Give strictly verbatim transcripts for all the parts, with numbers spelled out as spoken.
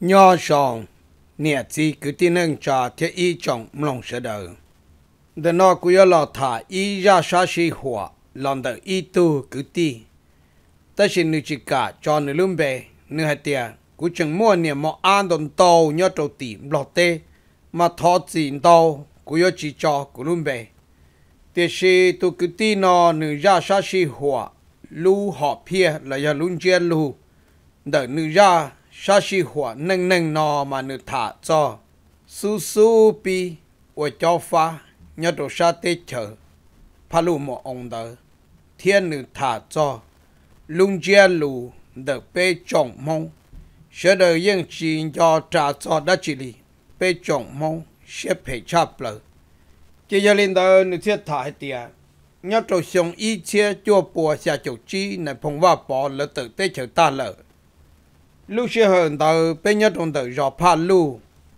nhỏ sòng nhẹ chỉ cứ tin nâng trả thế ý trọng lòng sẽ đời để nó cứ lo thả ý ra sa sĩ hỏa lòng đời ý tu cứ ti ta xin nữ chỉ cả cho nữ lùm bè nữ hạt tiền cứ chừng mua niệm mà an đồng tàu nhớ trâu tìm lọt tê mà thọ chín tàu cứ chỉ cho cứ lùm bè thế thì tu cứ ti nó nữ ra sa sĩ hỏa lu họ phe là do luôn chiến lu đợi nữ ra sa sĩ hỏa nâng nâng nó mà nữ thả cho su su pi ở cho pha nhớ đồ sa tê chờ pha lu một ông đỡ thiên nữ thả cho luôn chiến lu đợi bê trọng mong sẽ đợi những chuyện cho trả cho đã chỉ li bê trọng mong sẽ phải chấp lời chỉ giờ lên đó nữ thiết thả hết tiền nhớ đồ xong ý chia cho bùa xa chỗ chi này phong va bỏ lỡ tự tế chờ ta lỡ lúc sẽ hơn tờ bên nhớ trong tờ rõ pha lu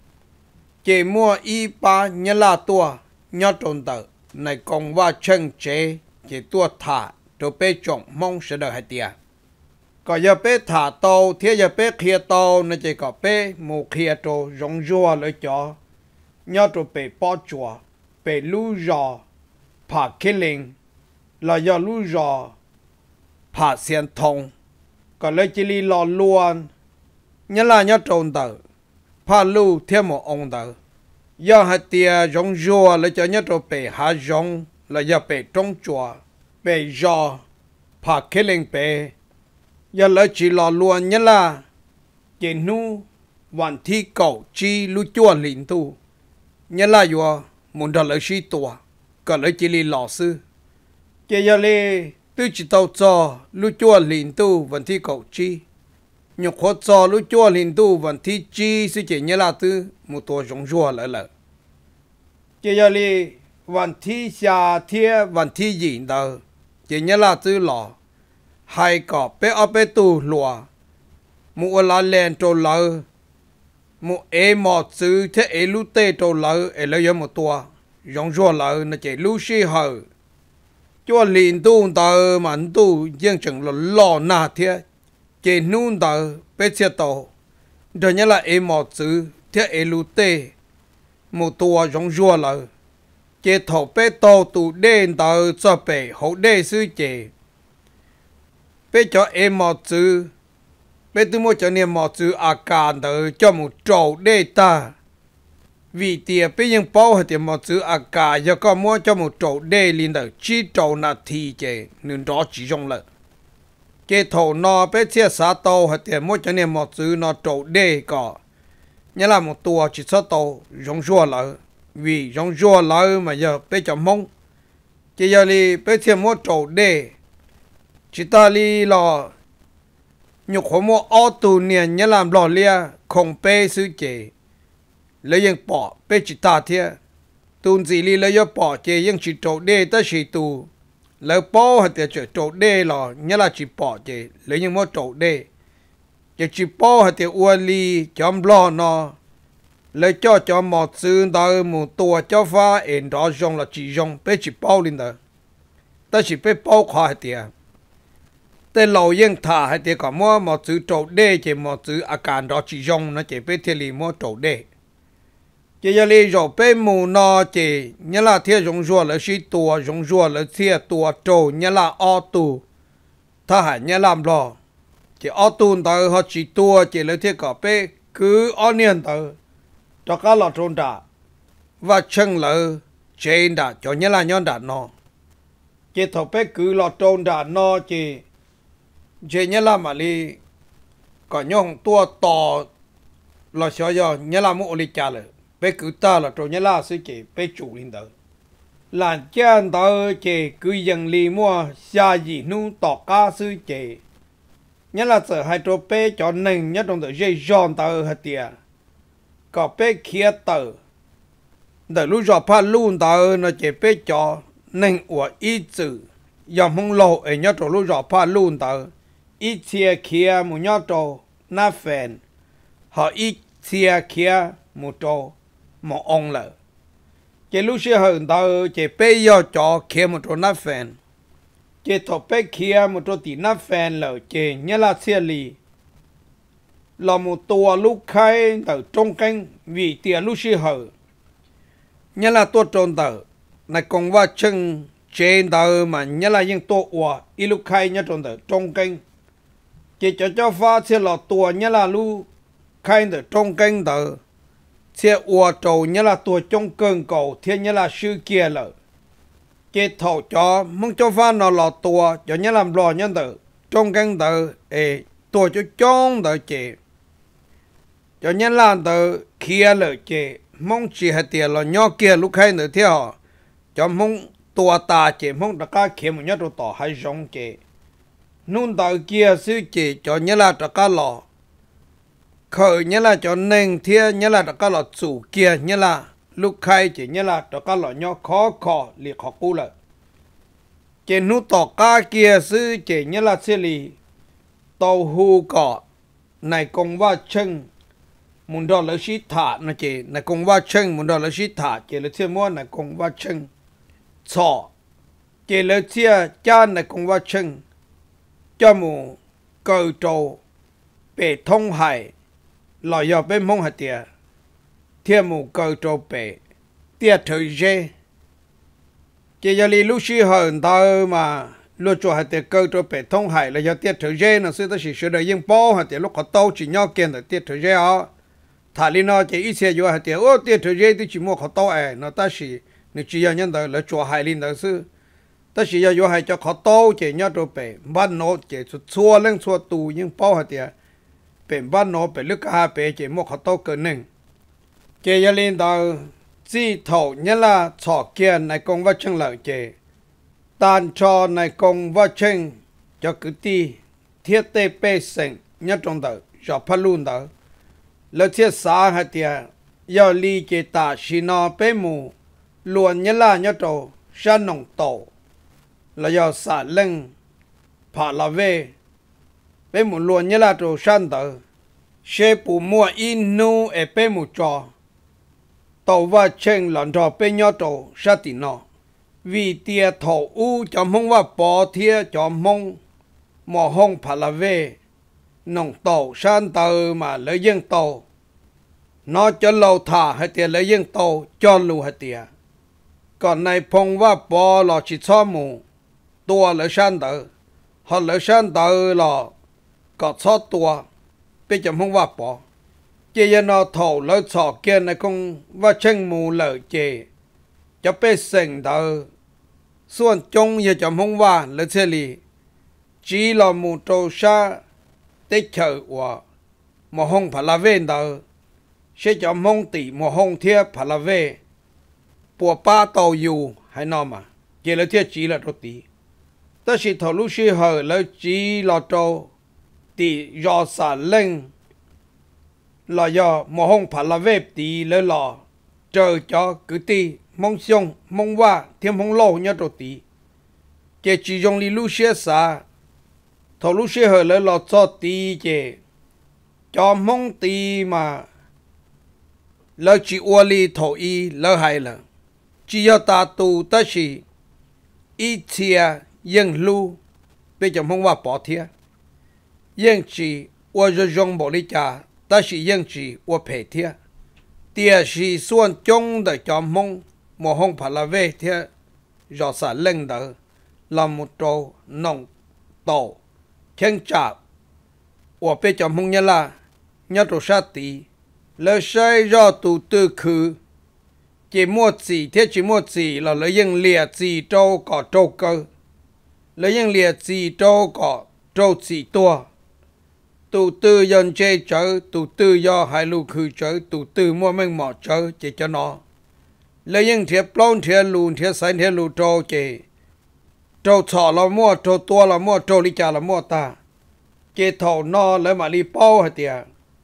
chỉ mua y ba nhớ là tua nhớ trong tờ này còn va chân chế chỉ tua thả rồi bê trọng mong sẽ đợi hai tiền có giờ bê thả tàu thế giờ bê kia tàu nó chỉ có bê một kia tàu rong rùa lấy cho nhớ trong bê bỏ chùa bê lu rõ phá killing là do lu rõ phá xiên thông có lấy chỉ li lò luôn nhớ là nhớ trộn tờ phá lu thêm một ông tờ do hai tia giống rùa lấy cho nhớ trộn bể hạ giống là do bể trong chùa bể giò phá killing bể do lấy chỉ lò luôn nhớ là chỉ nu hoàn thi cầu chi lu chua lĩnh tu nhớ là do muốn đòi lấy sĩ tòa có lấy chỉ li lò sư chỉ giờ li tôi chỉ tàu cho lu chua lĩnh tu vẫn thi cầu chi nhục khó cho lu chua lĩnh tu vẫn thi chi sư chỉ nhớ là tư một tổ giống rùa lại là chỉ giờ li vẫn thi xa thiê vẫn thi gì đâu chỉ nhớ là tư lò hai cọ bé ở bé tu lùa một là lên trâu lỡ một ế mọt sư thế ế lu tê trâu lỡ ế lấy một tổ giống rùa lỡ nó chỉ lu xí hở cho liền tu tờ mà tu riêng chừng là lò nà thế chỉ nôn tờ bé xe tàu rồi nhớ là em một chữ thế em lu tê một tua giống rùa lỡ chỉ thầu bé tàu tu đen tờ cho bé hậu đê sư chỉ bé cho em một chữ bé tu mua cho niệm một chữ à càn tờ cho một trâu đê ta vì tiền bây giờ bao hết tiền một chữ à cả giờ có mua cho một chỗ đê lên đầu chỉ chỗ nào thì chế nên đó chỉ dùng lại cái thầu nó bây giờ sáu tàu hết tiền mua cho nên một chữ nó chỗ đê có nhớ là một tua chỉ sáu tàu dùng rùa lại vì dùng rùa lại mà giờ bây giờ mông chỉ giờ đi bây giờ mua chỗ đê chỉ ta đi là nhục khổ mua ô tô niên nhớ làm lò lia không bê sư chế lấy những bỏ bê chỉ ta thế tuôn gì li lấy những bỏ chế những chỉ trộn đê tới chỉ tu lấy bỏ hay là chỉ trộn đê là nhớ là chỉ bỏ chế lấy những món trộn đê chỉ chỉ bỏ hay là uốn li chấm lo nó lấy cho cho một xương đó một tua cho pha ẩn đó dùng là chỉ dùng bê chỉ bỏ lên đó tới chỉ bê bỏ khoa hay là tới lâu những thà hay là có mua một chữ trộn đê chỉ một chữ à cản đó chỉ dùng nó chỉ bê thiên lý mua trộn đê chỉ giờ đi rồi bên mù nó chỉ nhớ là thiên giống rùa là sĩ tua giống rùa là thiên tua trâu nhớ là ô tu ta hãy nhớ làm lo chỉ ô tu tao họ chỉ tua chỉ là thiên cả bên cứ ô niên tao cho các lọ trôn đã và chân là trên đã cho nhớ là nhon đã nó chỉ thầu bên cứ lọ trôn đã nó chỉ chỉ nhớ là mà đi có nhông tua to là sao giờ nhớ là một lịch trả lời bé cứ ta là trâu nhớ là sư chị bé chủ lên đó là chân đó chị cứ dần lì mua xa gì nu tỏ ca sư chị nhớ là sợ hai trâu bé cho nâng nhớ trong đó dây giòn tờ hạt tiền có bé kia tờ đợi lúc giọt pha luôn tờ nó chị bé cho nâng của ý chữ dòng không lộ ở nhớ trâu lúc giọt pha luôn tờ ít chia kia một nhớ trâu na phèn họ ít chia kia một trâu một ông lợ cái lúc xưa hơn tao chỉ bây giờ cho kia một chỗ nát phèn chỉ thọ bây kia một chỗ tí nát phèn lợ chỉ nhớ là xe lì là một tua lúc khai từ trong canh vì tiền lúc xí hở nhớ là tua tròn tờ này còn va chân trên tờ mà nhớ là những tua ua ít lúc khai nhớ tròn tờ trong canh chỉ cho cho pha sẽ là tua nhớ là lúc khai từ trong canh tờ sẽ ua trầu nhớ là tua trong cơn cầu thiên nhớ là sư kia lợ chỉ thầu cho mong cho pha nó là tua cho nhớ làm lò nhớ tờ trong canh tờ ê tua cho trong tờ chỉ cho nhân là tờ kia lợ chế mong chỉ hạt tiền là nhỏ kia lúc khai nữa theo cho mong tua ta chế mong tất cả kia một nhát đồ tỏ hay giống chế nôn tờ kia sư chế cho nhân là tất cả lọ khởi nhân là cho nên theo nhân là tất cả lọ chủ kia nhân là lúc khai chế nhân là tất cả lọ nhỏ khó khó liệt khó cũ lợi chế nút tỏ cả kia sư chế nhân là xử lý tàu hù cỏ này công va chân muốn đó là sĩ thả nó chỉ này công va chân muốn đó là sĩ thả chỉ là thiên mua này công va chân chọ chỉ là thiên cha này công va chân cho mù cầu trâu bể thông hải lò giờ bên mông hạt tiền thiên mù cầu trâu bể tiền thời gian chỉ là lúc sĩ hơn tao mà lúc cho hạt tiền cầu trâu bể thông hải là do tiền thời gian nó sẽ tới sự đời yên bao hạt tiền lúc họ tàu chỉ nhau kiện là tiền thời gian á thà li nó chỉ ít xe vô hạt tiền ô tiền thời gian thì chỉ mua khó tàu ấy nó ta chỉ nó chỉ là nhân đời là cho hai linh đó sư ta chỉ là vô hai cho khó tàu chỉ nhau đồ bể ban nó chỉ xua lên xua tù nhưng bao hạt tiền bể ban nó bể lúc hai bể chỉ mua khó tàu cỡ nưng chỉ là linh đó chỉ thầu nhất là chọ kia này công vật chân lợi chỉ tan cho này công vật chân cho cứ ti thiết tê bê sinh nhất trong đời cho phát luôn đó lỡ thiết xã hạt tiền yêu lý chế ta xí nó bế mù luôn nhớ là nhớ trâu sân nông tổ là yêu xã lưng phá là về bế mù luôn nhớ là trâu sân tờ xe bù mua in nu ở bế mù trò tàu va chân lần trò bế nhớ trâu sát tì nó vì tia thổ u cho mong va bỏ thia cho mong mò hông phá là về nông tổ san tờ mà lấy dân tổ nó cho lâu thả hay tiền lấy dân tổ cho lù hay tiền còn này phong va bò là chỉ cho mù tua lấy san tờ họ lấy san tờ là có cho tua bây giờ không va bò chỉ là nó thầu lấy sọ kia này không va chân mù lợi chè cho bé sinh tờ xuân trong giờ chậm không va lấy xe lì chỉ là mù trâu sa tích chờ của một hông phải là về đó sẽ cho mong tỷ một hông thiếp phải là về của ba tàu dù hay nó mà chỉ là thiết chỉ là trâu tỷ ta chỉ thầu lúc xí hở là chỉ là trâu tỷ do xả lên là do một hông phải là về tỷ lấy lò chờ cho cứ tỷ mong xong mong qua thêm mong lâu nhớ trâu tỷ chỉ chỉ dùng đi lúc xí xả thầu lúc xí hở lấy lò cho tỷ chỉ cho mong tỷ mà lỡ chỉ ua li thổ y lỡ hay là chỉ có ta tu ta chỉ ít chia yên lưu bây giờ không qua bỏ thiệt yên chỉ ua cho dùng bỏ đi cha ta chỉ yên chỉ ua phải thiệt tia chỉ xuân chung để cho mong mà không phải là về thiệt do xả lên đó là một trâu nông tổ chân chạp ua bây giờ mong nhớ là nhớ trâu sát tí lỡ sai do tụ tư khứ chỉ mua gì thế chỉ mua gì là lấy những liệt gì trâu có trâu cơ lấy những liệt gì trâu có trâu gì tua tụ tư dân chơi chớ tụ tư do hai lù khứ chớ tụ tư mua mình mỏ chớ chỉ cho nó lấy những thiệp plon thiệp lùn thiệp xanh thiệp lù trâu chỉ trâu thọ là mua trâu tua là mua trâu lý trà là mua ta chỉ thầu nó lấy mà đi bao hả tiệt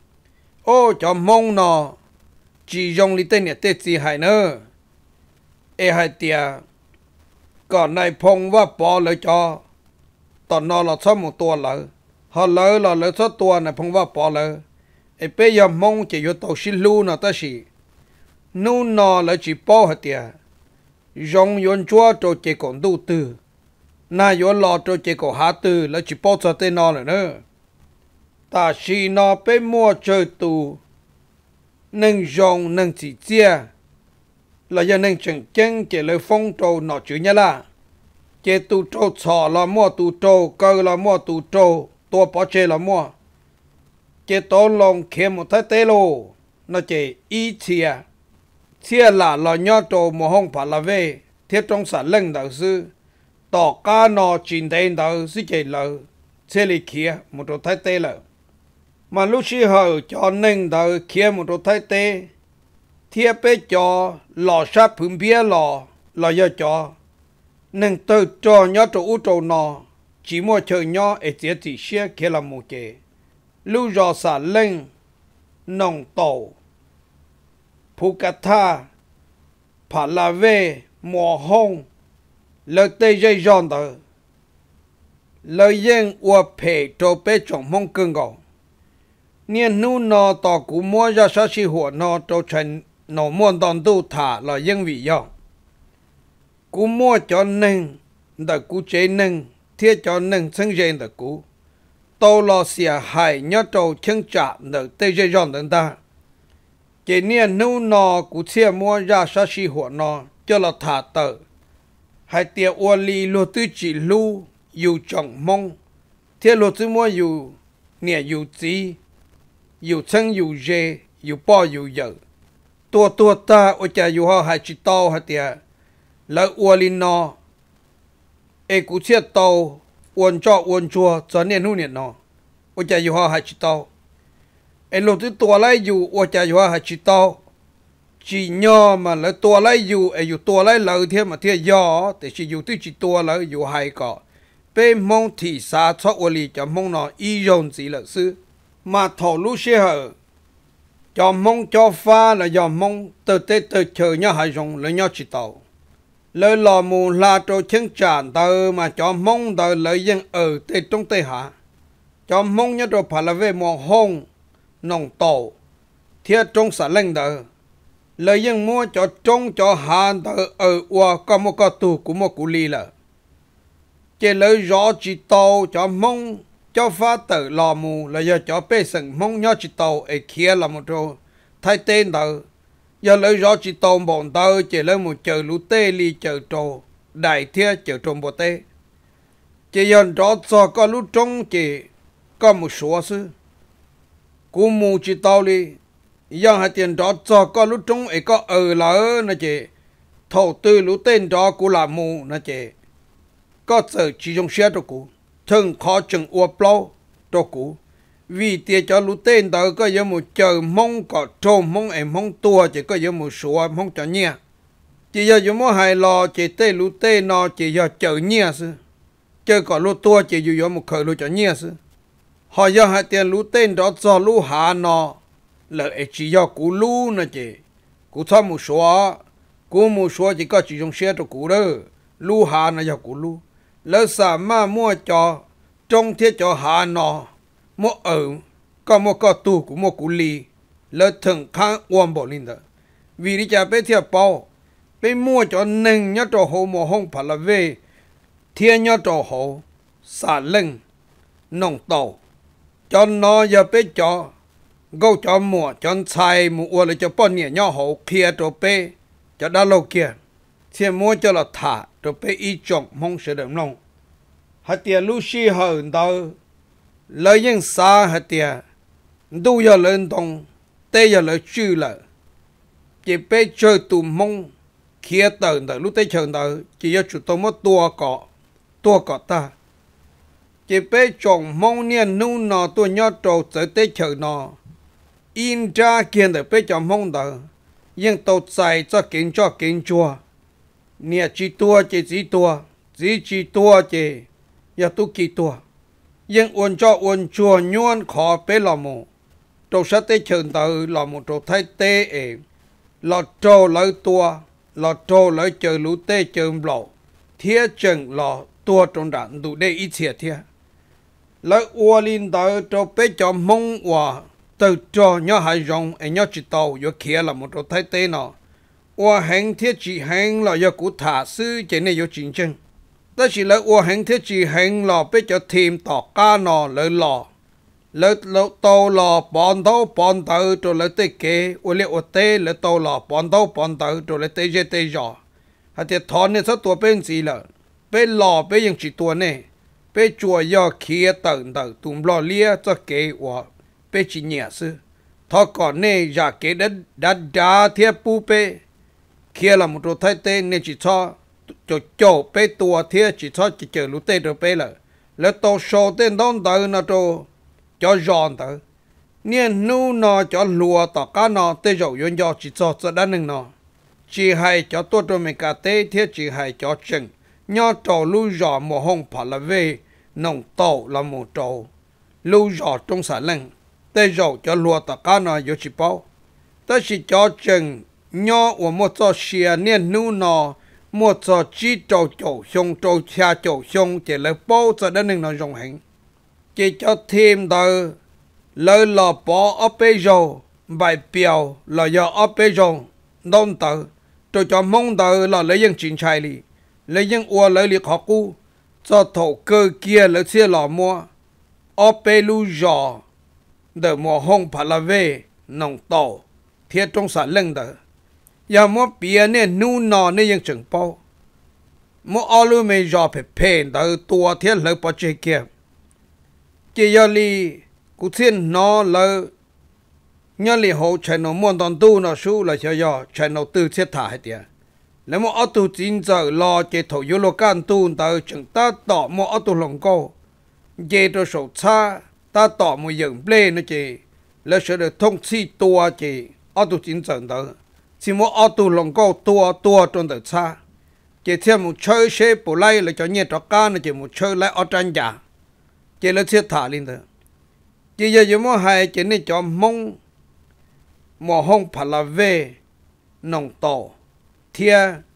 ô cho mong nó chỉ dùng lý tên này tết gì hay nữa ê hay tiệt còn này phong và bỏ lại cho tao nó là số một tua lỡ họ lỡ là lỡ số tua này phong và bỏ lỡ ê bây giờ mong chỉ có tàu xin lưu nó ta chỉ nu nó là chỉ bỏ hay tiệt dùng yon chúa cho chỉ còn đầu tư na yon lọ cho chỉ còn hạ tư là chỉ bỏ cho tên nó nữa ta chỉ nó bé mua chơi tù nâng rong nâng chỉ chia là do nâng chân chân chỉ lời phong trâu nó chữ nhá là chỉ tù trâu chọ là mua tù trâu cơ là mua tù trâu tua bỏ chơi là mua chỉ tao lòng kiếm một thái tê lô nó chỉ ý chia chia là là nhớ trâu mà không phải là về thiết trong sản lưng đạo sư tỏ cá nó chín tên đạo sư chỉ là xe lì kia một trâu thái tê là mà lúc xí hờ cho nâng đạo kia một trâu thái tê thiết bé cho lò sát phun bia lò lò do cho nâng từ cho nhớ trâu u trâu nó chỉ mua chơi nhớ ở phía chỉ xe kia là một cái lưu rõ sản lưng nòng tổ phụ cà tha phá là về mùa hông lời tây dây giòn tờ lời dân ua phê trô bê trọng mong cưng gạo niên nu nó tỏ cú mua ra sát sĩ hùa nó trô chân nó muôn đòn tu thả là dân vị do cú mua cho nâng đợt cú chế nâng thiết cho nâng sân dây đợt cú tàu lo xìa hại nhớ trâu chân trả đợt tây dây giòn tận ta chỉ niên nu nó cú chia mua ra sát sĩ hùa nó cho là thả tờ hai tiệt ua li lô tư chỉ lu dù trọng mong thiết lô tư mua dù nè dù chí dù chân dù dê dù bo dù dở tua tua ta ôi cha dù họ hai chỉ tàu hai tiệt lỡ ua li nó ê cú chia tàu uốn cho uốn chua cho niên hu niên nó ôi cha dù họ hai chỉ tàu ê lô tư tua lại dù ôi cha dù họ hai chỉ tàu chỉ nhỏ mà lấy tua lấy dù ấy dù tua lấy lợn thế mà thế gió thì chỉ dù tôi chỉ tua lấy dù hay có bên mong thì xa cho ô lì cho mong nó y dồn gì là sư mà thổ lũ xe hở cho mong cho pha là do mong từ tết từ chờ nhau hay dùng lấy nhau chỉ tàu lời lò mù là trò chân tràn tờ mà cho mong tờ lợi dân ở tết trong tây hạ cho mong nhớ trò phải là về mùa hông nồng tổ thiết trong xã lệnh tờ lời dân mua cho trông cho hàn tờ ở ua có một cái tù của một cụ lì là chỉ lời rõ chỉ tàu cho mong cho phá tờ lò mù là do cho bê sừng mong nhớ chỉ tàu ở kia là một trò thay tên tờ do lời rõ chỉ tàu bọn tờ chỉ lời một chờ lũ tê li chờ trò đại thiết chờ trông bộ tê chỉ dần rõ cho có lũ trông chỉ có một số sư cú mù chỉ tàu li dân hai tiền đó cho có lúc trống ấy có ở lỡ nó chỉ thầu tư lúc tên đó cũng là mù nó chỉ có sự chỉ trong xe cho cũ thường khó chừng uập lâu cho cũ vì tiền cho lúc tên đó có giống một chờ mong có trôm mong em mong tua chỉ có giống một số mong cho nhẹ chỉ giờ giống một hai lò chỉ tên lúc tên nó chỉ giờ chờ nhẹ sư chơi có lúc tua chỉ dù giống một khởi lúc cho nhẹ sư họ giờ hai tiền lúc tên đó cho lúc hạ nó là chỉ do cú lu nè chị cú thăm một số cú một số chỉ có chỉ trong xe cho cú đó lu hà là do cú lu lỡ sao mà mua cho trong thiết cho hà nọ mua ở có một cái tù của một cú lì lỡ thường khang uom bỏ lên đó vì đi chả bé thiệp bao bé mua cho nâng nhớ cho hồ mồ hông phải là về thiên nhớ cho hồ xả lưng nòng tàu cho nó giờ bé cho gấu cho mùa cho xài mùa là cho bọn nhẹ nhỏ hậu kia cho bé cho đã lâu kia thì mua cho là thả cho bé y trọng mong sẽ được lòng hạt tiền lưu xí hờn đâu lời dân xa hạt tiền đu giờ lên đồng tê giờ lời chư là chỉ bé chơi tù mong kia tờ tờ lúc tê chờ tờ chỉ cho chủ tôi mất tua cọ tua cọ ta chỉ bé chồng mong niên nu nọ tôi nhớ trâu tới tê chờ nọ in ra kiên được bé cho mong đỡ nhưng tàu chạy cho kính cho kính chua nè chỉ tua chỉ chỉ tua chỉ chỉ tua chỉ giờ tu kỳ tua nhưng uốn cho uốn chua nhon khó bé lò mù trâu sát tê chừng từ lò mù trâu thay tê ế lò trâu lấy tua lò trâu lấy chờ lũ tê chừng lò thiết chừng lò tua trong đạn đủ để ít thiệt thiệt lấy uốn lên tới trâu bé cho mong hòa từ cho nhớ hai rong ấy nhớ chỉ tàu vô kia là một trò thay tê nọ ua hành thiết chỉ hành là do cụ thả sư chỉ này vô chính chân đó chỉ là ua hành thiết chỉ hành là biết cho thêm tỏ ca nọ lợi lò lỡ lỡ tàu lò bọn tàu bọn tàu rồi lỡ tê kế ô liệt ô tê lỡ tàu lò bọn tàu bọn tàu rồi lỡ tê dê tê giò hạt tiệt thon này sao tua bên gì lợ bên lò bênยังchỉ tua này bên chùa do kia tận tận tụm lò lia cho kế và bên chỉ nhẹ sư thọ còn này giả kế đất đất đá thiệp pu bên kia là một chỗ thay tên nên chỉ cho chỗ chỗ bên tua thiệp chỉ cho chỉ chờ lũ tê rồi bên lợ lỡ tàu sổ tên đón tàu nó chỗ cho giòn tàu niên nu nó cho lùa tàu cá nó tê dầu yon do chỉ cho cho đá nưng nó chỉ hay cho tôi tôi mình cả tê thiết chỉ hay cho chừng nhớ trâu lưu giò mùa hông phải là về nông tàu là một trâu lưu giò trong sản lưng tê dầu cho lùa tàu cá nó vô chỉ bao ta chỉ cho chừng nhớ của một cho xìa niên nu nó một cho chỉ trâu trâu xong trâu xa trâu xong chỉ là bao cho đá nưng nó rộng hình chỉ cho thêm tờ lời lò bỏ ở bê dầu bài biểu là do ở bê dầu đông tờ tôi cho mong tờ là lấy những chuyện chạy đi lấy những ua lấy liệt họ cũ cho thổ cơ kia lấy xe lò mua ở bê lưu giò để mùa hông phải là về nông tổ thiết trong sản lưng tờ giờ mua bia nên nu nọ nên những chừng bao mua ở lưu mê giò phải phê tờ tua thiết lấy bỏ chơi kia chỉ giờ li cú thiên nó là nhớ li hồ chạy nó muốn toàn tu nó su là cho giờ chạy nó từ chết thả hết tiệt nếu mà ở tu chín giờ lo chạy thầu vô lo can tu tới chừng ta tỏ mà ở tu lòng câu về cho sầu xa ta tỏ một dựng plei nó chỉ là sẽ được thông chi tua chỉ ở tu chín giờ tới chỉ mà ở tu lòng câu tua tua trong từ xa chỉ thêm một chơi xe bù lay là cho nhẹ cho can nó chỉ một chơi lại ở trên nhà chỉ là chết thả lên thôi chỉ giờ chúng ta hay chỉ nên cho mông mùa hông phải là về nông tổ thia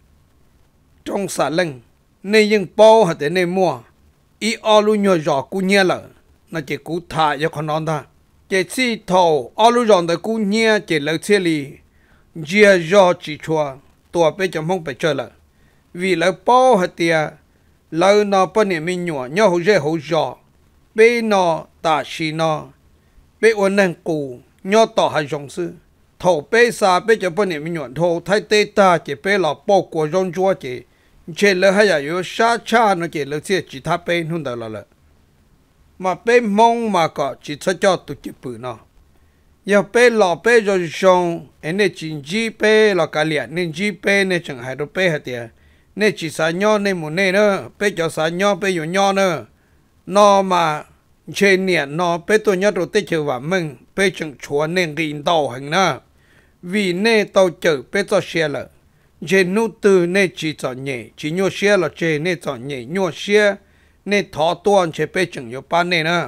trong sản lưng nên những bao hạt nên mua ý ở lu nhỏ giỏ cú nhẹ là nó chỉ cú thả cho con non ta chỉ chỉ thầu ở lu giỏ de cú nhẹ chỉ lấy xe li chia giỏ chỉ chua tua bé cho mông bé chơi là vì lấy bao hạt tia lấy nó bên này mình nhỏ nhỏ hậu dễ hậu giỏ bé nó ta xí nó bé ôn năng cù nhỏ tỏ hai dòng sư thầu bé xa bé cho bên này mình nhỏ thầu thay tê ta chỉ bé là bao của rong chúa chỉ chỉ là hay là yếu sát cha nó chỉ là chỉ chỉ tháp bé không được là là mà bé mong mà có chỉ cho cho tụi chịu bự nó giờ bé lọ bé rồi xong anh này chỉ chỉ bé là cả liền nên chỉ bé nên chẳng hay đâu bé hết tiệt nên chỉ xài nhỏ nên một nên nữa bé cho xài nhỏ bé yếu nhỏ nữa nó mà trên niệm nó bé tôi nhớ đầu tiên chờ vào mình bé chẳng chúa nên gìn tàu hành na vì nên tàu chờ bé cho xe là trên nút từ nên chỉ cho nhẹ chỉ nhô xe là trên nên cho nhẹ nhô xe nên thọ tuần chế bé chẳng yếu ban nên na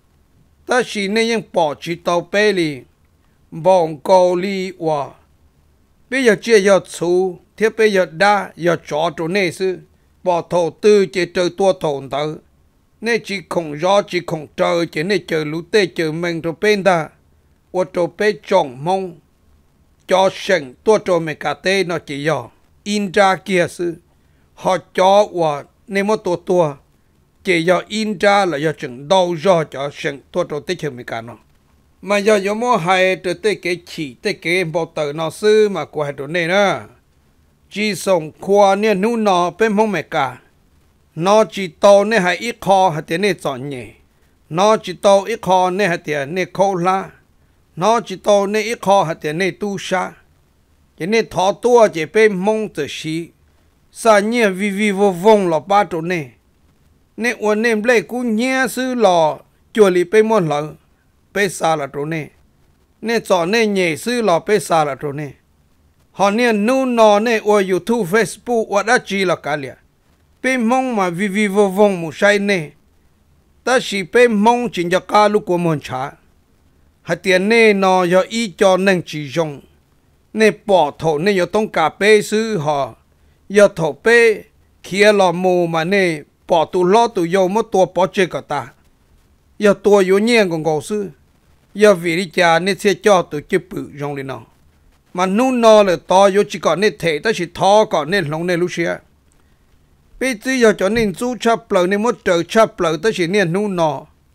ta chỉ nên những bỏ chỉ tàu bé li bỏng cầu li wa bây giờ chia giờ chú thiết bây giờ đa giờ chó chỗ này sư bỏ thầu tư chế trời tua thầu tới nên chỉ không rõ chỉ không trời chỉ nên chờ lũ tê chờ mình rồi bên ta ô tô bé chọn mong cho sừng tua trò mẹ cả tê nó chỉ do in ra kia sư họ cho và nên một tua tua chỉ do in ra là do chừng đau do cho sừng tua trò tê chờ mẹ cả nó mà giờ giống mua hay từ tê cái chỉ tê cái bao tờ nó sư mà của hai đồ này nữa chỉ sống khoa nên nu nó bên mong mẹ cả nó chỉ tàu nên hay ít kho hay tiền nên chọn nhẹ nó chỉ tàu ít kho nên hay tiền nên khâu la nó chỉ tàu nên ít kho hay tiền nên tu sa cái nên thọ tua chỉ bên mong tự sĩ sa nhẹ vi vi vô vong là ba chỗ này nên uốn nên lấy cũng nhẹ sư lò chùa li bên món lợ bên xa là chỗ này nên chọn nên nhẹ sư lò bên xa là chỗ này họ nên nu nó nên ở YouTube Facebook ở đó chỉ là cả liền bên mong mà vì vì vô vong một sai nè ta chỉ bên mong chỉ cho cả lúc của mình trả hạt tiền nè nó do ý cho nên chỉ dùng nè bỏ thổ nè do tông cà phê sư họ do thổ phê kia là mù mà nè bỏ tụ lo tụ vô mất tua bỏ chơi cả ta do tua vô nhiên còn ngầu sư do vì đi cha nè sẽ cho tụ chơi bự dùng lên nó mà nu nó là to vô chỉ còn nè thể ta chỉ thò còn nè lòng nè lúc xưa bây giờ cho nên chú chấp lời nên mất trời chấp lời tới chỉ nên nu nọ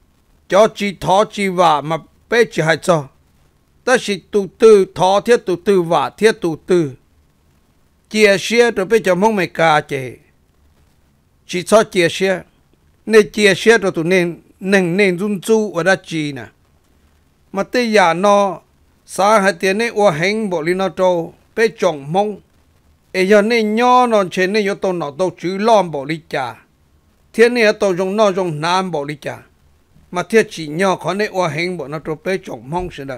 cho chỉ thọ chỉ vả mà bé chỉ hay cho ta chỉ tu tư thọ thiết tu tư vả thiết tu tư chia sẻ rồi bé cho mong mày cả chế chỉ cho chia sẻ nên chia sẻ rồi tụi nên nên nên run chu ở đó chi nè mà tới giờ nó xã hội tiền này ở hành bộ li nó trâu bé trồng mông ấy giờ nên nhỏ nó trên này có tàu nó tàu chữ lon bộ li cha thiên này tàu trong nó trong nam bộ li cha mà thiết chỉ nhỏ khó này ở hành bộ nó trâu bé trồng mông xí đó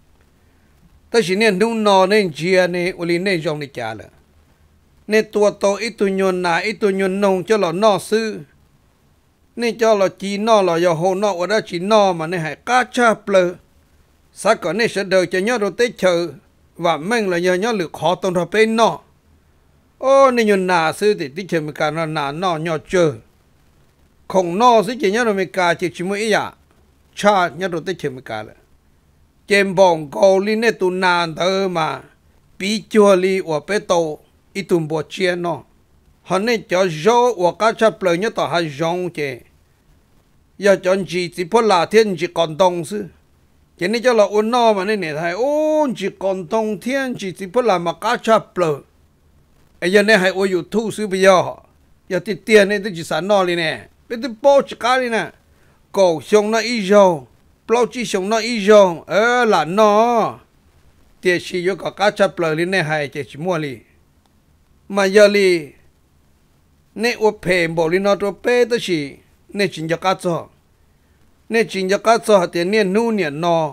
ta chỉ nên đúng nó nên chia này ở li nên trong li cha là nên tua tàu ít tu nhon na ít tu nhon nông cho là nó sư nên cho là chỉ nó là do hồ nó ở đó chỉ nó mà nên hay cá cha plơ sao có nên sẽ đời cho nhớ đồ tết chờ và mình là nhớ nhớ lực khó tông ra bên nó ô nên nhon na sư thì tết chờ mình cả nó na nó nhớ chờ không nó sư chỉ nhớ đồ mình cả chỉ chỉ mới ya cha nhớ đồ tết chờ mình cả là kem bông cầu li nên tu nàn thơ mà bí chua li ở bên tàu ít tu bộ chia nó họ nên cho dấu và cá cha plơ nhớ tao hay dòng chứ giờ chọn chỉ chỉ phải là thiên chỉ còn đông sư cho nên cho là ôn nó mà nên này thầy ôn chỉ còn đông thiên chỉ chỉ phải làm mà cá cha plơ ấy giờ này hay ôn YouTube sư bây giờ giờ tiền tiền này tôi chỉ sản nó đi nè bây giờ bao chỉ cá đi nè cầu sông nó ít dầu bao chỉ sông nó ít dầu ờ là nó tiền chỉ có cả cá cha plơ đi nè hay chỉ mua đi mà giờ đi nè ôn phèn bỏ đi nó cho bé tôi chỉ nè chính cho cá cho nè chính cho cá cho thì nè nu nè no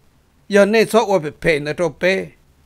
giờ nè cho ở bị phèn ở chỗ bé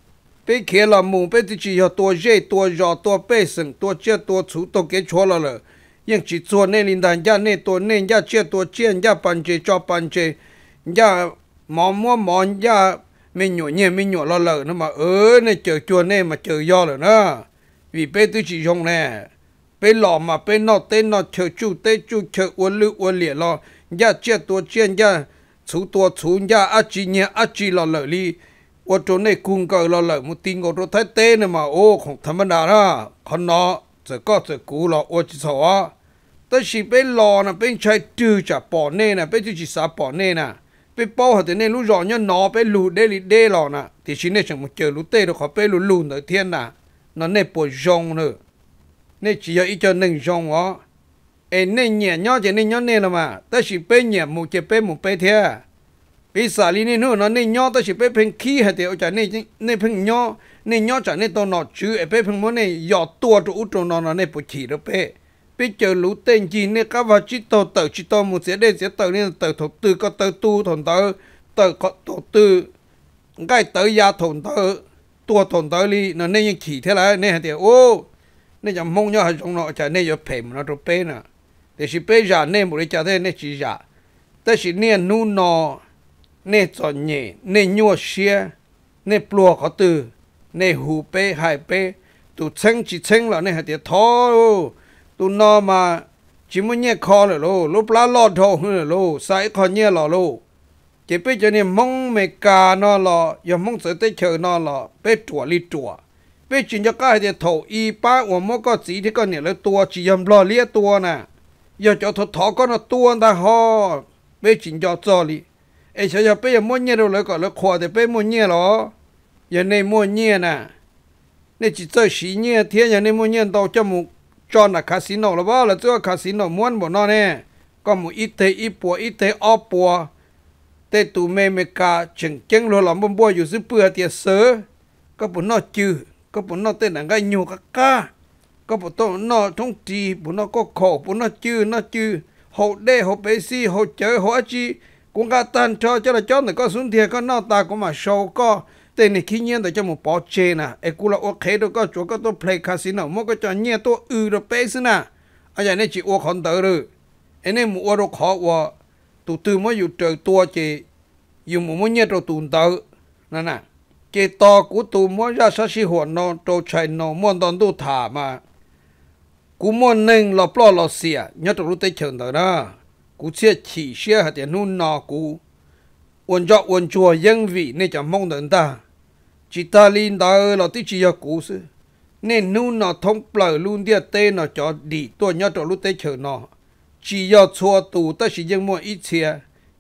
bé kia là mù bé thì chỉ có tua dây tua giò tua bé sừng tua chia tua chú tua kế chua là rồi nhưng chỉ cho nè linh đàn gia nè tua nè gia chia tua chia gia bàn chế cho bàn chế gia mò mua mò gia mình nhổ nhẹ mình nhổ lo lợ nó mà ớ nè chờ chua nè mà chờ do rồi đó vì bé tôi chỉ dùng nè bé lò mà bé nó tên nó chờ chú tên chú chờ uốn lư uốn lìa lo gia chia tua chia gia chú tua chú gia á chi nhẹ á chi lo lợ li ở chỗ này cùng cờ lo lợ một tin của tôi thấy tên này mà ô không thầm đà ra còn nó giờ có giờ cũ lo ô chỉ sợ á tới khi bé lò nè bé chạy trừ trả bỏ nè nè bé chỉ xả bỏ nè nè bé bao hạt nè lú rõ nhá nó bé lù đê lì đê lò nè thì chỉ nên chẳng một chờ lú tê được họ bé lù lù nữa thiên nè nó nè bỏ rong nữa nè chỉ có ít cho nâng rong á em nè nhẹ nhó chỉ nè nhó nè là mà tới khi bé nhẹ một chỉ bé một bé thế bây giờ li nè nữa nó nè nhó tới khi bé phèn khí hạt thì ở chả nè nè phèn nhó nè nhó chả nè to nọ chứ em bé phèn muốn nè giọt tua chỗ chỗ nó nó nè bỏ chỉ được bé bây giờ lũ tên gì nè các vào chỉ tàu tàu chỉ tàu một sẽ đây sẽ tàu nên tàu thổ tư có tàu tu thôn tàu tàu có thổ tư cái tàu gia thôn tàu tua thôn tàu li nó nên chỉ thế là nè thì ô nên chẳng mong nhớ hay trong nó chả nên giờ phèm nó rồi bé nè để chỉ bé già nên một cái chả thế nên chỉ giàแต่สิเนี่ยนู่นนอเนี่ยจอนเย่เนี่ยยัวเชียเนี่ยปลัวเขาตือเนี่ยหูเป้หายเป้ตูเชิงจีเชิงแล้วเนี่ยเดี๋ยวท้อตูนอมาจิมันเนี่ยคอเลยโลลูปลาลอดท้องเลยโลใส่คอเนี่ยหล่อโลเจ็บไปจนเนี่ยมองเมกานอหล่ออย่ามองเสือเตเชอนอหล่อเป้จั่วลีจั่วเป้จินจะก้าเดี๋ยวโถอีป้าหัวมอก็สีที่ก็เนี่ยแล้วตัวจียมรอเลี้ยตัวน่ะอย่าจะถอดถอก็น่ะตัวตาหอเป้จินจะจ่อลีไอ้เฉยๆเป้ยังมั่วเนี่ยเราเลยก็เลยขวาแต่เป้มั่วเนี่ยหรออย่างในมั่วเนี่ยน่ะในจิตใจสีเนี่ยเทียอย่างในมั่วเนี่ยต่อจมูกจอน่ะคาสิโนหรือว่าแล้วตัวคาสิโนม้วนบ่นอเนี่ยก็มูอีเตอีปัวอีเตออปัวเตตูเมเมกาเจิงเจิงรัวหลอมบัวอยู่ซื้อเปื่อเตียเสือก็ปุ่นนอจือก็ปุ่นนอเต้นหนังไก่ยูกะกาก็ปุ่นต้นนอท้องจีปุ่นนอก็ขอปุ่นนอจือนอจือหกเด้หกเปซี่หกเจอหกจีกุงกาตันชอเจ้าละจ้อแต่ก็สุนเทียก็นอตาก็มาโชว์ก็เต้นในขี้เงี้ยแต่จะหมูปอเจน่ะไอ้กูละโอเคตัวก็จัวก็ตัวเพลย์คาสิโนมันก็จะเงี้ยตัวอือตัวเปซน่ะอาจารย์นี่จีอวคอนเตอร์เลยไอ้นี่หมูอวขอว่าตัวตื่นมาอยู่เจอตัวเจอยู่หมูมันเงี้ยตัวตุนเตอร์นั่นน่ะเจต่อกูตัวมันจะสักสิหัวนอนตัวชายนอนมันตอนตัวถามากูมันหนึ่งเราปล้อเราเสียเงี้ยตัวรู้เตเฉินเตอร์นะกูเสียขี้เสียหาแต่นู่นนอกูวันจอวันจัวยังวีนี่จะมองเดินตาจิตาลินตาเราที่จีกูซึนี่นู่นนอท้องเปล่าลุนเดียเต้นอจอดีตัวเงี้ยตัวรู้เตเฉินนอจียอชัวตูแต่สิยังมัวอีเชีย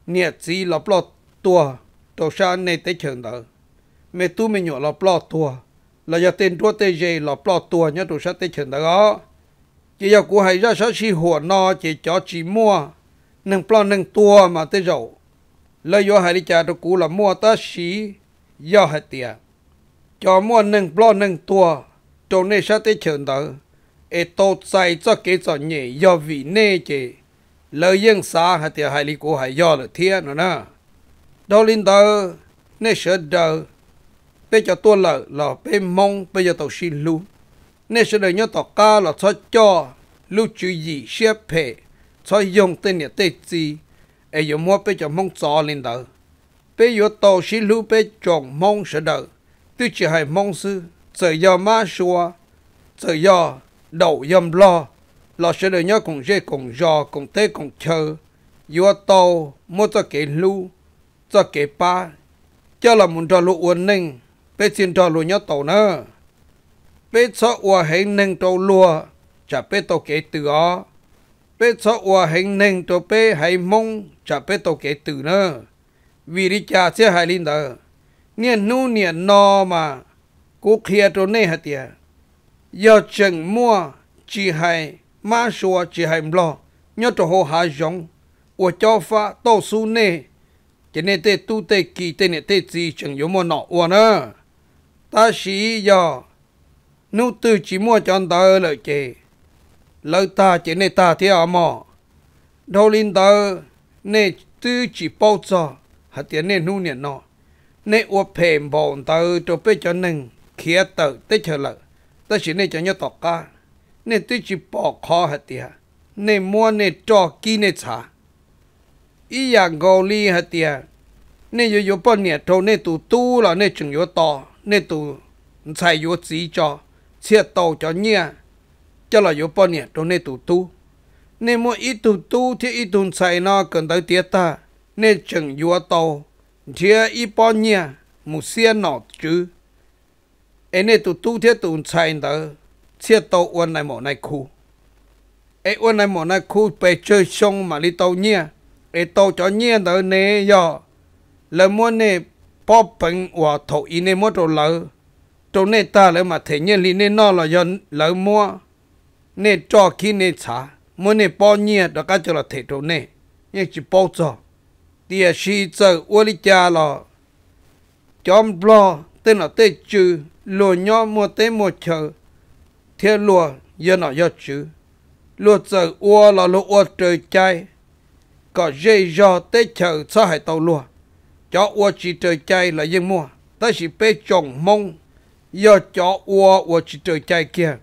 nè chỉ là plot tua tổ sa này tới trường đó mẹ tu mình nhỏ là plot tua là giờ tên tua tê dây là plot tua nhá tổ sa tới trường đó chỉ giờ của hay ra sao xí hồ no chỉ cho chỉ mua nâng plot nâng tua mà tới rồi lấy vô hay đi trả đồ cũ là mua ta xí do hay tiền cho mua nâng plot nâng tua trong này sa tới trường đó ê tô sai cho cái cho nhẹ do vì nè chỉ lời dân xa hay thì hay lý của hay do là thiên nữa nè đâu linh đó nè sợ đời bây giờ tôi là là bây mong bây giờ tao xin lưu nè sợ đời nhớ tao ca là cho cho lưu chú gì xếp phê cho dùng tên nhà tên gì ấy giờ mua bây giờ mong cho linh đó bây giờ tao xin lưu bây giờ mong sợ đời tôi chỉ hay mong sư giờ giờ má xua giờ giờ đầu yếm lo lo sẽ được nhớ cùng dễ cùng giò cùng tê cùng chờ vừa tàu mua cho cái lu cho cái ba cho là muốn cho lu uốn nâng bé xin cho lu nhớ tàu nữa bé cho uốn hình nâng tàu lúa chả bé tàu cái từ đó bé cho uốn hình nâng tàu bé hay mông chả bé tàu cái từ nữa vì đi cha sẽ hay linh đó niên nu niên no mà cố kia tàu này hả tiệt giờ chừng mua chỉ hay má xua chỉ hay lo nhớ cho hồ hà giống của cho pha tô su nè cho nên tê tu tê kỳ tê nè tê gì chừng yếu mua nọ uổng nữa ta chỉ giờ nu từ chỉ mua cho anh ta lợi chê lợi ta chỉ nên ta thế à mà đâu linh ta nè tư chỉ bao giờ hạt tiền nè nu nè nọ nè uổng phèm bọn ta cho bé cho nên kia tự tê chờ lợi ta chỉ nên cho nhớ tọt ca nên tôi chỉ bỏ khó hạt tiền nên mua nên cho kỹ nên trả ý dạng gò li hạt tiền nên yo yo bao nhiêu thôi nên tụ tu là nên chừng yo to nên tụ xài yo chỉ cho chia tàu cho nhia cho là yo bao nhiêu thôi nên tụ tu nên mua ít tụ tu thì ít tụ xài nó cần tới tiết ta nên chừng yo tàu thì ít bao nhiêu một xe nọ chứ ấy nên tụ tu thì tụ xài đó chia tàu uốn này mỏ này khu ấy uốn này mỏ này khu về chơi sông mà đi tàu nhia ấy tàu cho nhia đó nè giờ là mua nè bỏ bệnh và thổ ý nè mua đồ lỡ đồ nè ta lại mà thấy nhia li nè nó là giờ lỡ mua nè cho khi nè trả mua nè bỏ nhia đó cái cho là thấy đồ nè nhưng chỉ bỏ cho thì khi giờ uốn đi cha là chom lo tên là tên chữ lùa nhỏ mua tên mua chờ theo lùa giờ nó giờ chữ lùa giờ ua là lùa ua trời chay có dây do tết chờ sao hay tàu lùa cho ua chỉ trời chay là dân mua ta chỉ bê trồng mông giờ cho ua ua chỉ trời chay kia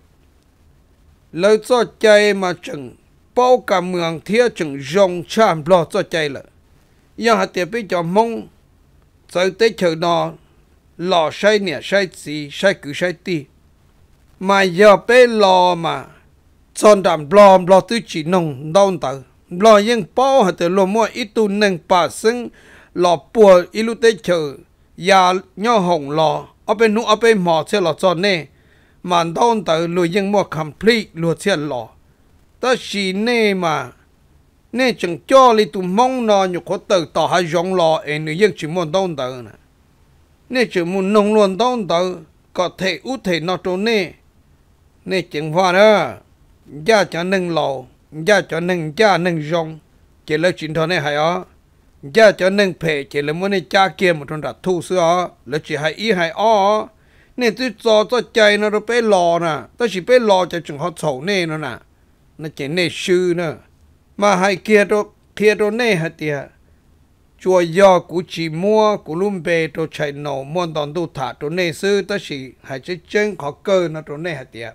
lời cho chay mà chừng bao cả mường thia chừng rong chạm lo cho chay là giờ hạt tiền bê cho mông giờ tết chờ nó lò say nè say gì say cứ say ti mà giờ bé lò mà chọn đàm lò lò tư chỉ nông đau tử lò nhưng bao hạt lò mua ít tu nâng bà sinh lò bùa ít lúc tết chờ ya nhỏ hồng lò ở bên nụ ở bên mỏ xe lò chọn nè mà đau tử lùi nhưng mua complete lùi xe lò ta chỉ nè mà nè chẳng cho li tu mong nó nhục có tử tỏ hai giống lò em người dân chỉ muốn đau tử nè nè chỉ muốn nông luôn đau tử có thể út thể nó trốn nè nè chẳng hoa đó gia cho nâng lò gia cho nâng gia nâng rong chỉ là chuyện thôi này hay ó gia cho nâng phê chỉ là muốn nè cha kia một trong đặt thu xưa là chỉ hay ý hay ó nè tôi cho cho chạy nó rồi bé lò nè tôi chỉ bé lò cho chừng họ xấu nè nó nè nó chỉ nè sư nè mà hay kia đó kia đó nè hả tiệt chùa do của chỉ mua của lùm bè đồ chạy nổ mua đòn đồ thả đồ nè sư ta chỉ hay chơi chân khó cơ nó đồ nè hả tiệt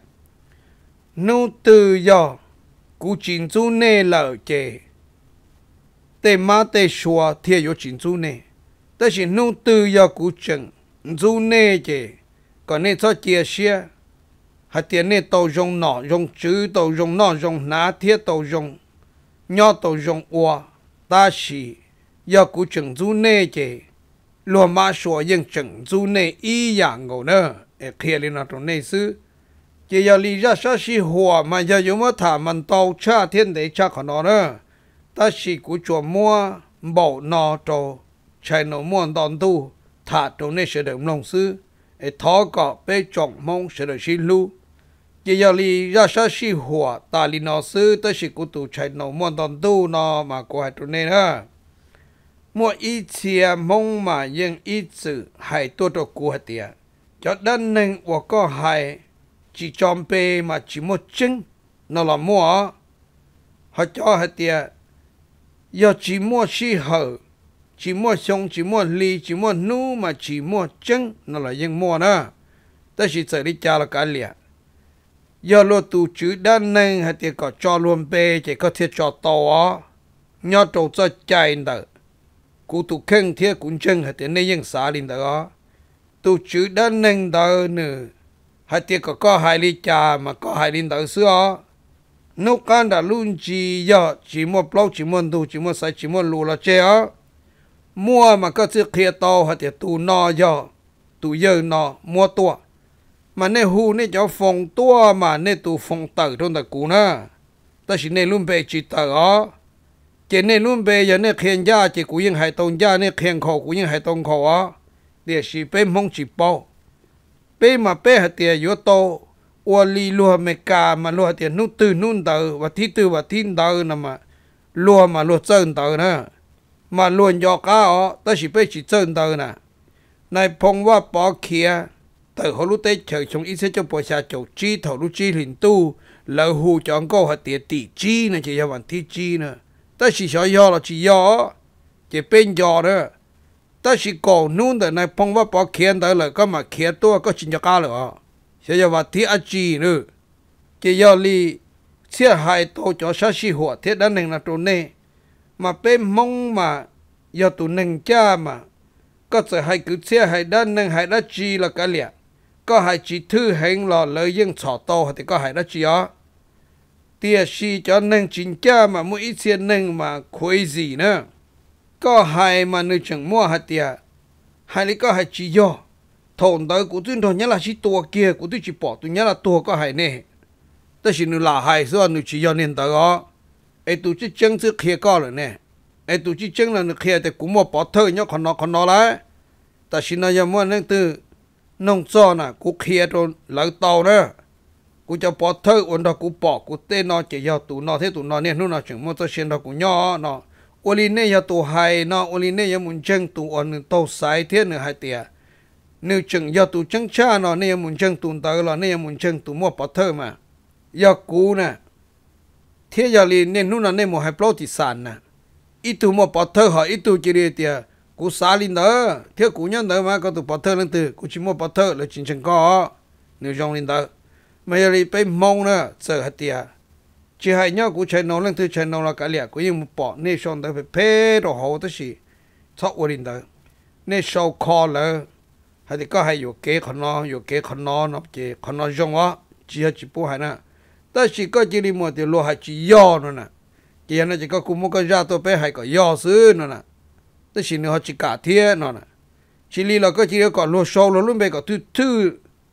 nô từ do của chính chú nè lỡ chè tê má tê xua thiệt yo chính chú nè ta chỉ nô từ do của chừng chú nè chè còn nè cho chia sẻ hả tiệt nè tàu rong nọ rong chữ tàu rong nọ rong ná thiệt tàu rong nhỏ tàu rong ua ta chỉ giờ cú chừng du nê chè lùa má sủa nhưng chừng du nê y dạng ngầu nơ để kia lên nó trong nê sư chỉ giờ lý ra sao xí hòa mà giờ dùng mà thả mình tàu cha thiên để cha của nó nơ ta chỉ cú chùa mua bảo nó cho chạy nó muốn đòn tu thả cho nên sẽ được lòng sư để thọ có bê trọng mong sẽ được xin lưu chỉ giờ li ra sa si hỏa ta li nó sư tới sự cụ tụ chạy nó muốn đòn tu nó mà có hai cho nên ha mua ít chia mong mà nhưng ít sự hayตัวตัวกูhạt tiệt cho đơn nên và có hay chỉ chọn bê mà chỉ một chân nó là mua họ cho hạt tiệt giờ chỉ mua si hở chỉ mua xong chỉ mua ly chỉ mua nu mà chỉ mua chân nó là những mua nữa ta chỉ sợ đi cha là cả liền giờ lo tu chữ đơn nên hạt tiệt có cho luôn bê chỉ có thể cho to nhớ trâu cho chạy nữa cụ tụ khen thiết cũng chân hạt tiền nàyยังสาลินđó tụ chữ đơn nên đó nữa hạt tiền có có hai ly trà mà có hai linh đó xưa nấu can đã luôn chỉ giờ chỉ mua plau chỉ mua đồ chỉ mua sấy chỉ mua lúa là chơi á mua mà có sự kia to hạt tiền tụ no giờ tụ giờ no mua tua mà nên hu nên cho phòng tua mà nên tụ phòng tử trong đời cũ nữa ta chỉ nên luôn về chỉ tử á chỉ nên luôn bây giờ nên khen gia chỉ cũng những hải tông gia nên khen khổ cũng những hải tông khổ á để chỉ bên mong chỉ bao bên mà bên hạt tiền yếu to ô li lúa mẹ cả mà lúa tiền nút từ nút đầu và thi từ và thi đầu nè mà lúa mà lúa chân đầu nè mà lúa nhỏ cá á ta chỉ bên chỉ chân đầu nè này phongว่าbỏ kia từ họ lúc tết trời trong ít sẽ cho bộ xa chỗ chi thầu lúc chi liền tu lỡ hù chọn câu hạt tiền tỷ chi nè chỉ là vấn thi chi nè ta chỉ sợ do là chỉ do chỉ bên do đó ta chỉ cổ nôn từ này phong vào bỏ khen tới là có mà khen tôi có chuyện cho cá nữa sẽ cho vào thiết chi nữa chỉ do li chia hai tổ cho sát sĩ hỏa thiết đã nên là tổ này mà bên mong mà do tụ nên cha mà có thể hai cứ chia hai đã nên hai đã chi là cái liền có hai chỉ thứ hành là lợi dụng炒豆thì có hai đã chi á tia si cho nên chính cha mà mỗi ít tiền nên mà khuấy gì nữa có hai mà nơi chẳng mua hạt tia hai lấy có hai chỉ do thôn tới của tôi thôn nhớ là chỉ tua kia của tôi chỉ bỏ tôi nhớ là tua có hai nèแต่สินูลาhai số nu chỉ do nên tới đó ai tu chỉ chân chứ kia có rồi nè ai tu chỉ chân là nu kia thì cũng mua bỏ thơ nhớ còn nó còn nó lạiแต่สิnó giờ mua nên từ nông cho nè cũng kia rồi lỡ tàu nữaกูจะปอเธอวันดอกกูปอกกูเต้นอจะยาตูนอเทตูนอเนี่ยนู่นนอจึงมันจะเชียนดอกกูย่อนอโอลิเนยาตูไฮนอโอลิเนยามุนจังตูอันนึงโตสายเทียนนึงไฮเตียนึกจึงยาตูจังชานอเนี่ยมุนจังตูนตาลอเนี่ยมุนจังตูมัวปอเธอมายากูน่ะเทียยาลีเนี่ยนู่นนอเนี่ยมัวไฮโปรติสานน่ะอีตูมัวปอเธอหออีตูจิเรเตียกูสาลินเดอเทียกูยันเดอมาก็ตูปอเธอนั่นตือกูชิมัวปอเธอเลยจินจังก็นึกจงลินเดอmà giờ đi bên mông nữa sợ hạt tiệt chỉ hay nhau cũng chạy nông lên từ chạy nông là cái liệt cũng như một bỏ nên xong tới phải phê đồ hậu tới gì thoát qua đến tới nên sau kho là hay thì có hayอยู่kế con nóอยู่kế con nó nó chỉ con nó giống á chỉ hay chỉ bố hay nè ta chỉ có chỉ đi mua thì lo hay chỉ do nữa nè chỉ nó chỉ có cũng mua cái ra tôi bé hay có do xứ nữa nè ta chỉ nó chỉ cả thiên nữa nè chỉ li là có chỉ có lo sâu lo luôn bé có thứ thứ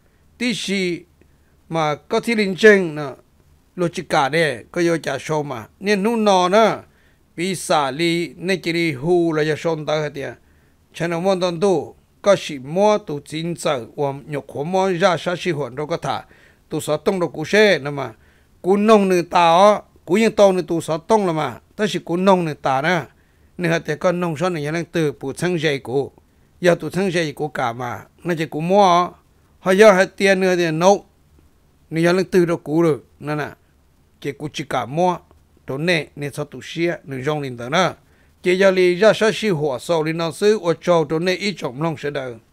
tí gì mà có thi linh chân nè logica đấy có yêu trả số mà nên nung nọ nè vì sao li nên chỉ đi hu là cho son tới hết cho nên muốn đón tu có sự mua tu chính sự và nhục khổ mua ra sát sĩ hồn đâu có thà tu sợ tông đâu cũng sẽ nè mà cú nông người ta cú những tông người tu sợ tông là mà ta chỉ cú nông người ta nè nên hết con nông số nàyยังtừ phụ thân dạy cú giờ tu thân dạy cú cả mà nên chỉ cú mua họ giờ hết tiền nữa thì nấuนี่ยังตื่นเรากูเลยนั่นน่ะเจ้ากูจิกามัวตัวเน่เนี่ยชอบตุเชียนี่จงลินเตอร์นะเจ้าลีจะใช้ชีหัวโซลินเอาซื้อว่าโจตัวเน่อีจงลงเสด็จ